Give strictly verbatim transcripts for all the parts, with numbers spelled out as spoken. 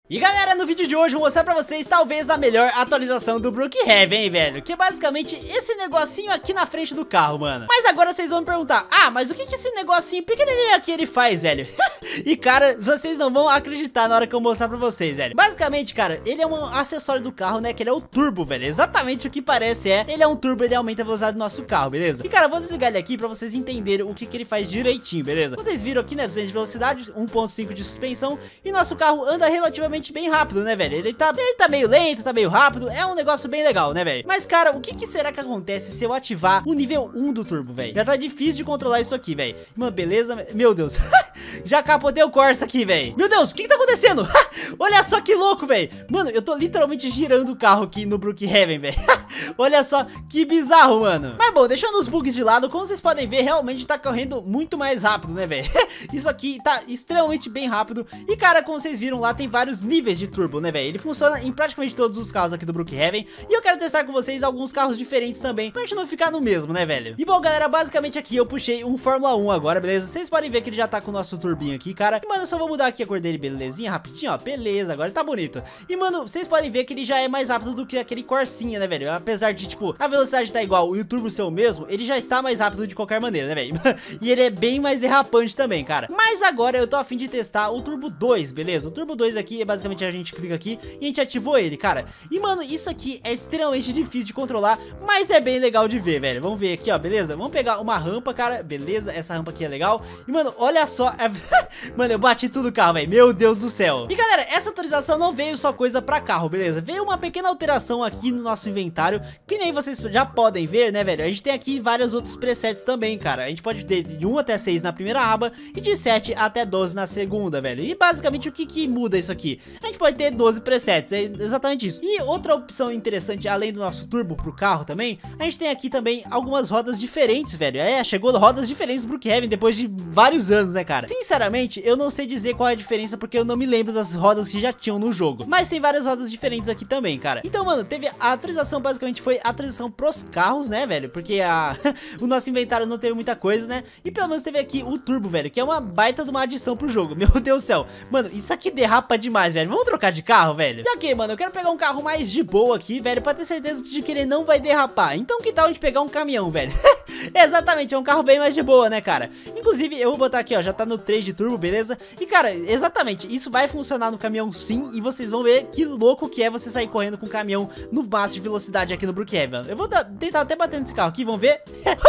E galera, no vídeo de hoje eu vou mostrar pra vocês talvez a melhor atualização do Brookhaven, hein, velho? Que é basicamente esse negocinho aqui na frente do carro, mano. Mas agora vocês vão me perguntar, ah, mas o que que esse negocinho pequenininho aqui ele faz, velho? E cara, vocês não vão acreditar na hora que eu mostrar pra vocês, velho. Basicamente, cara, ele é um acessório do carro, né, que ele é o turbo, velho. Exatamente o que parece é, ele é um turbo, ele aumenta a velocidade do nosso carro, beleza? E cara, eu vou desligar ele aqui pra vocês entenderem o que que ele faz direitinho, beleza? Vocês viram aqui, né, duzentos de velocidade, um ponto cinco de suspensão, e nosso carro anda relativamente bem rápido, né, velho? Ele tá, ele tá meio lento, tá meio rápido, é um negócio bem legal, né, velho? Mas, cara, o que que será que acontece se eu ativar o nível um do turbo, velho? Já tá difícil de controlar isso aqui, velho. Mano, beleza? Meu Deus. Já capotei o Corsa aqui, velho. Meu Deus, o que que tá acontecendo? Olha só que louco, velho. Mano, eu tô literalmente girando o carro aqui no Brookhaven, velho. Olha só que bizarro, mano. Mas bom, deixando os bugs de lado, como vocês podem ver, realmente tá correndo muito mais rápido, né, velho? Isso aqui tá extremamente bem rápido. E, cara, como vocês viram lá, tem vários níveis de turbo, né, velho? Ele funciona em praticamente todos os carros aqui do Brookhaven. E eu quero testar com vocês alguns carros diferentes também, pra gente não ficar no mesmo, né, velho? E bom, galera, basicamente aqui eu puxei um Fórmula um agora, beleza? Vocês podem ver que ele já tá com o nosso turbinho aqui, cara. E, mano, eu só vou mudar aqui a cor dele, belezinha, rapidinho, ó. Beleza, agora ele tá bonito. E, mano, vocês podem ver que ele já é mais rápido do que aquele Corsinha, né, velho? Apesar de, tipo, a velocidade tá igual e o turbo ser o mesmo, ele já está mais rápido de qualquer maneira, né, velho? E ele é bem mais derrapante também, cara. Mas agora eu tô a fim de testar o Turbo dois, beleza? O Turbo dois aqui é basicamente a gente clica aqui e a gente ativou ele, cara. E, mano, isso aqui é extremamente difícil de controlar, mas é bem legal de ver, velho. Vamos ver aqui, ó, beleza? Vamos pegar uma rampa, cara, beleza? Essa rampa aqui é legal. E, mano, olha só. Mano, eu bati tudo o carro, velho. Meu Deus do céu. E, galera, essa atualização não veio só coisa pra carro, beleza? Veio uma pequena alteração aqui no nosso inventário, que nem vocês já podem ver, né, velho? A gente tem aqui vários outros presets também, cara. A gente pode ter de um até seis na primeira aba e de sete até doze na segunda, velho. E basicamente o que que muda isso aqui? A gente pode ter doze presets, é exatamente isso. E outra opção interessante, além do nosso turbo pro carro também, a gente tem aqui também algumas rodas diferentes, velho. É, chegou rodas diferentes pro Brookhaven depois de vários anos, né, cara? Sinceramente, eu não sei dizer qual é a diferença, porque eu não me lembro das rodas que já tinham no jogo. Mas tem várias rodas diferentes aqui também, cara. Então, mano, teve a atualização, basicamente foi a atualização pros carros, né, velho? Porque a... o nosso inventário não teve muita coisa, né? E pelo menos teve aqui o turbo, velho, que é uma baita de uma adição pro jogo. Meu Deus do céu. Mano, isso aqui derrapa demais, velho. Vamos trocar de carro, velho? E ok, mano, eu quero pegar um carro mais de boa aqui, velho, pra ter certeza de que ele não vai derrapar. Então que tal a gente pegar um caminhão, velho? Exatamente, é um carro bem mais de boa, né, cara? Inclusive, eu vou botar aqui, ó, já tá no três de turbo, beleza? E, cara, exatamente, isso vai funcionar no caminhão sim, e vocês vão ver que louco que é você sair correndo com o caminhão no máximo de velocidade aqui no Brookhaven. Eu vou dar, tentar até bater nesse carro aqui, vamos ver?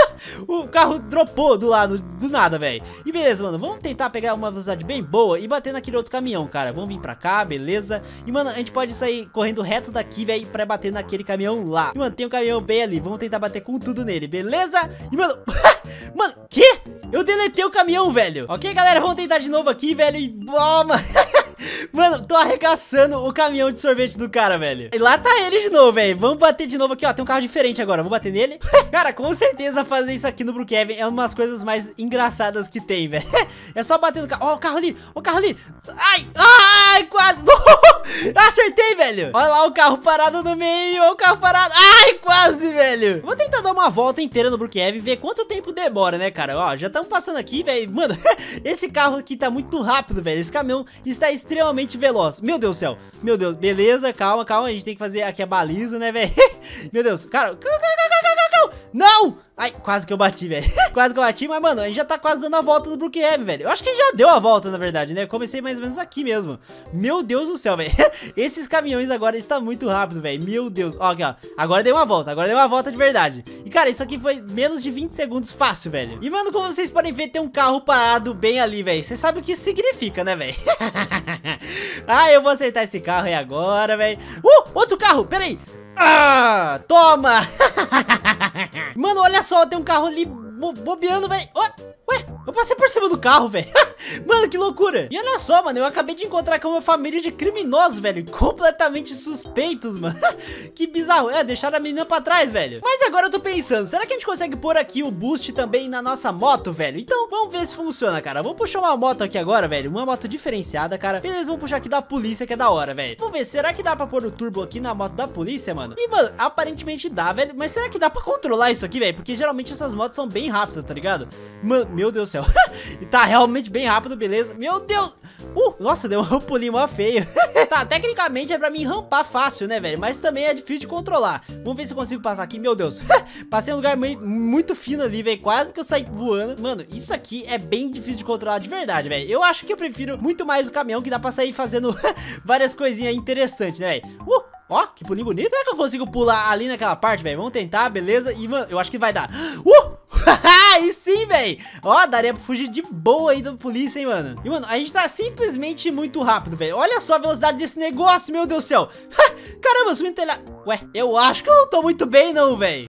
O carro dropou do lado, do nada, velho. E beleza, mano, vamos tentar pegar uma velocidade bem boa e bater naquele outro caminhão, cara. Vamos vir pra cá, beleza? E, mano, a gente pode sair correndo reto daqui, velho, pra bater naquele caminhão lá. E, mano, tem um caminhão bem ali, vamos tentar bater com tudo nele, beleza? E, mano, mano, que? Eu deletei o caminhão, velho. Ok, galera, vamos tentar de novo aqui, velho. E, oh, mano. Mano, tô arregaçando o caminhão de sorvete do cara, velho. E lá tá ele de novo, velho. Vamos bater de novo aqui, ó. Tem um carro diferente agora. Vamos bater nele. Cara, com certeza fazer isso aqui no Brookhaven é uma das coisas mais engraçadas que tem, velho. É só bater no carro. Ó, o carro ali. Ó, o carro ali. Ai, ai, quase. Acertei, velho. Olha lá o carro parado no meio. Olha o carro parado. Ai, quase, velho. Vou tentar dar uma volta inteira no Brookhaven e ver quanto tempo demora, né, cara? Ó, já estamos passando aqui, velho. Mano, esse carro aqui tá muito rápido, velho. Esse caminhão está extremamente veloz. Meu Deus do céu. Meu Deus, beleza, calma, calma. A gente tem que fazer aqui a baliza, né, velho? Meu Deus, cara. Não! Ai, quase que eu bati, velho. Quase que eu bati, mas, mano, a gente já tá quase dando a volta do Brookhaven, velho. Eu acho que já deu a volta, na verdade, né? Eu comecei mais ou menos aqui mesmo. Meu Deus do céu, velho. Esses caminhões agora estão muito rápido, velho. Meu Deus. Ó, aqui, ó. Agora deu uma volta. Agora deu uma volta de verdade. E, cara, isso aqui foi menos de vinte segundos fácil, velho. E, mano, como vocês podem ver, tem um carro parado bem ali, velho. Vocês sabem o que isso significa, né, velho? Ah, eu vou acertar esse carro aí agora, velho. Uh, outro carro. Pera aí. Ah, toma. Mano, olha só, tem um carro ali bobeando, velho. Ué, eu passei por cima do carro, velho. Mano, que loucura. E olha só, mano, eu acabei de encontrar com uma família de criminosos, velho. Completamente suspeitos, mano. Que bizarro. É, deixaram a menina pra trás, velho. Mas agora eu tô pensando, será que a gente consegue pôr aqui o boost também na nossa moto, velho? Então, vamos ver se funciona, cara. Vamos puxar uma moto aqui agora, velho. Uma moto diferenciada, cara. Beleza, vamos puxar aqui da polícia, que é da hora, velho. Vamos ver, será que dá pra pôr o turbo aqui na moto da polícia, mano? E, mano, aparentemente dá, velho. Mas será que dá pra controlar isso aqui, velho? Porque geralmente essas motos são bem rápidas, tá ligado? Mano, meu Deus do céu. E tá realmente bem rápido, beleza? Meu Deus. Uh, nossa, deu um pulinho mó feio. Tá, tecnicamente é pra mim rampar fácil, né, velho? Mas também é difícil de controlar. Vamos ver se eu consigo passar aqui. Meu Deus. Passei um lugar meio, muito fino ali, velho. Quase que eu saí voando. Mano, isso aqui é bem difícil de controlar de verdade, velho. Eu acho que eu prefiro muito mais o caminhão, que dá pra sair fazendo várias coisinhas interessantes, né, velho? Uh! Ó, que pulinho bonito. Será que eu consigo pular ali naquela parte, velho? Vamos tentar, beleza? E, mano, eu acho que vai dar. Uh! Aí sim, velho. Ó, daria pra fugir de boa aí da polícia, hein, mano. E, mano, a gente tá simplesmente muito rápido, velho. Olha só a velocidade desse negócio, meu Deus do céu. Caramba, subindo telhado. Ué, eu acho que eu não tô muito bem, não, velho.